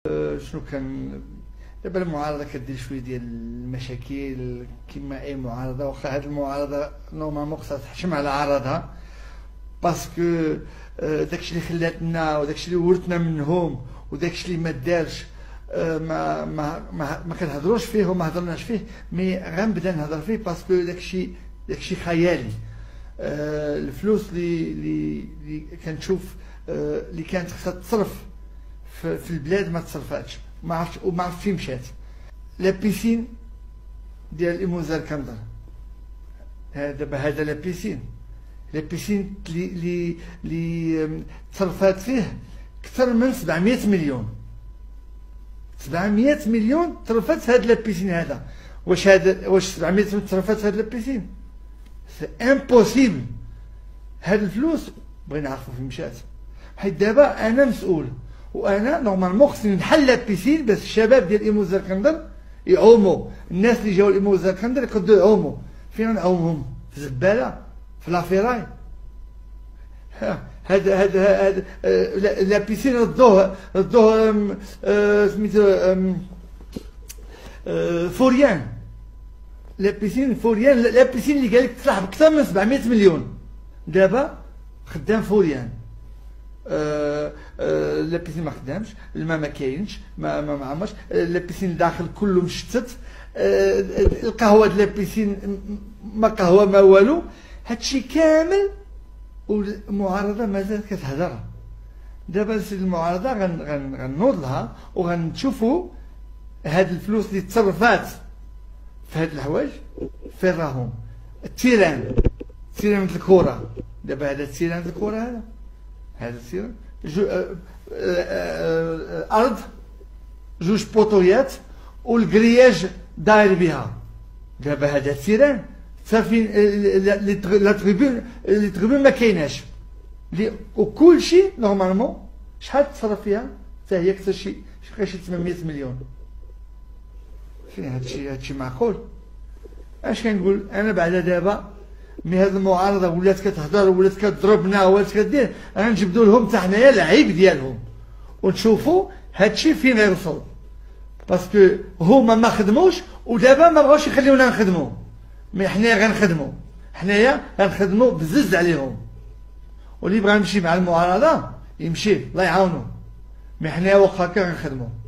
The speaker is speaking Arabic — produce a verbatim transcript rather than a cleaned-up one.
أه، شنو كان دابا المعارضه كدير شويه ديال المشاكل كما اي معارضه، واخا هاد المعارضه نورمالمون خصها تحشم على عرضها، باسكو أه، داكشي اللي خلاتنا وداكشي اللي ورثنا منهم وداكشي اللي ما دارش أه، ما ما ما, ما كنهضروش فيه وما هضرناش فيه، مي غنبدا نهضر فيه باسكو داكشي داكشي خيالي. أه، الفلوس اللي اللي اللي كنشوف أه، اللي كانت خصها تصرف في البلاد ما تصرفاتش، ما عرفتش وما عرفت فين مشات. لا بيسين ديال إموزار كندر، دابا هذا لا بيسين لا بيسين اللي اللي اللي تصرفات فيه أكثر من سبعمية مليون. سبعمية مليون تصرفات هاد لا بيسين هذا. واش هذا واش سبعمية مليون تصرفات هاد لا بيسين؟ سي امبوسيبل. هاد الفلوس بغينا نعرفو فين مشات، حيت دابا أنا مسؤول وانا نورمالمون خصني نحل لا بيسين باش الشباب ديال إيموزار كندر يعوموا، الناس اللي جاو لإيموزار كندر يقدروا يعوموا. فين نعومهم؟ في الزباله؟ في لافيراي؟ هذا هذا هذا لا بيسين ردوه ردوه سميتو فوريان. لا بيسين فوريان، لا بيسين اللي قال لك تصلح بأكثر من سبعمية مليون دابا خدام فوريان. أه أه لا بيسين ما خدامش، الماء ما كاينش، ما ما معمرش، لا بيسين داخل كله مشتت، أه القهوه ديال لا بيسين ما قهوه ما والو. هادشي كامل والمعارضه مازالت كتهضر. دابا سيد المعارضه غن غن غنوض لها وغنشوفوا هاد الفلوس اللي تصرفات في هاد الحوايج فين راهم. التيران التيران ديال الكره، دابا هذا التيران ديال الكره هذا هذا التيران جو أه أه أه ارض جوج بوطويات والكرياج داير بها. دابا هذا التيران صافي لا تريبون لي تريبون ما كايناش، وكلشي نورمالمون شحال تصرف فيها حتى هي اكثر شي شي ثمانمية مليون. فين هادشي هادشي معقول؟ اش كنقول انا بعدا دابا مي هاد المعارضه ولات كتهضر ولات كتضربنا ولات كدير، غنجبدوا لهم حتى حنايا العيب ديالهم ونشوفوا هادشي فين غيوصل، باسكو هما ما خدموش ودابا ما بغاوش يخليونا نخدموا. مي حنايا غنخدموا، حنايا غنخدموا بزز عليهم، واللي بغا يمشي مع المعارضه يمشي الله يعاونو، مي حنايا واخا هكا غنخدموا.